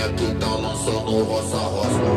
que tá lançando roça roça.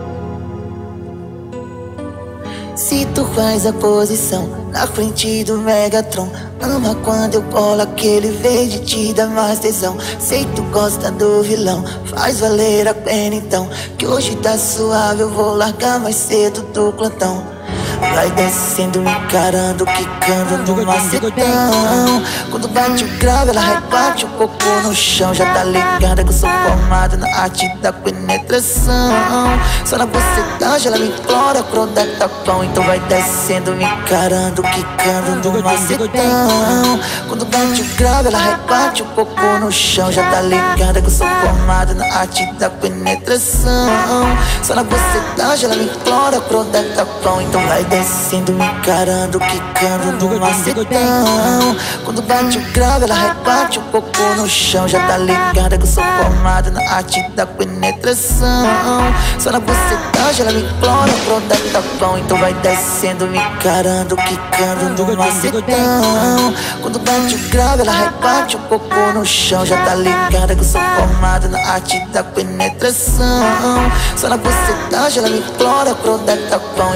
Se tu faz a posição na frente do Megatron, ama quando eu colo aquele verde, te dá mais tesão. Sei que tu gosta do vilão, faz valer a pena então, que hoje tá suave, eu vou largar mais cedo do plantão. Vai descendo, encarando, quicando no macetão. Quando bate o grave, ela rebate o cocô no chão. Já tá ligada que eu sou formado na arte da penetração. Só na bocetagem ela me implora pro dar tapão. Então vai descendo, me encarando, quicando no macetão. Quando bate o grave, ela rebate o cocô no chão. Já tá ligada que eu sou formado na arte da penetração. Só na bocetagem ela me implora pro dar tapão. Então vai descendo, me encarando, quicando no macetão. Quando bate o grave, ela rebate o cocô no chão. Já tá ligada que eu sou formado na arte da penetração. Só na bocetagem ela me implora pro dar tapão. Então vai descendo, me encarando, quicando no macetão. Quando bate o grave, ela rebate o cocô no chão. Já tá ligada que eu sou formado na arte da penetração. Só na bocetagem ela me implora pro dar tapão.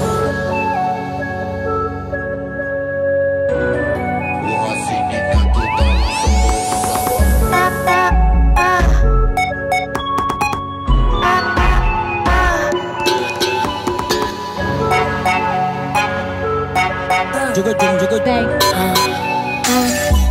Joga bang.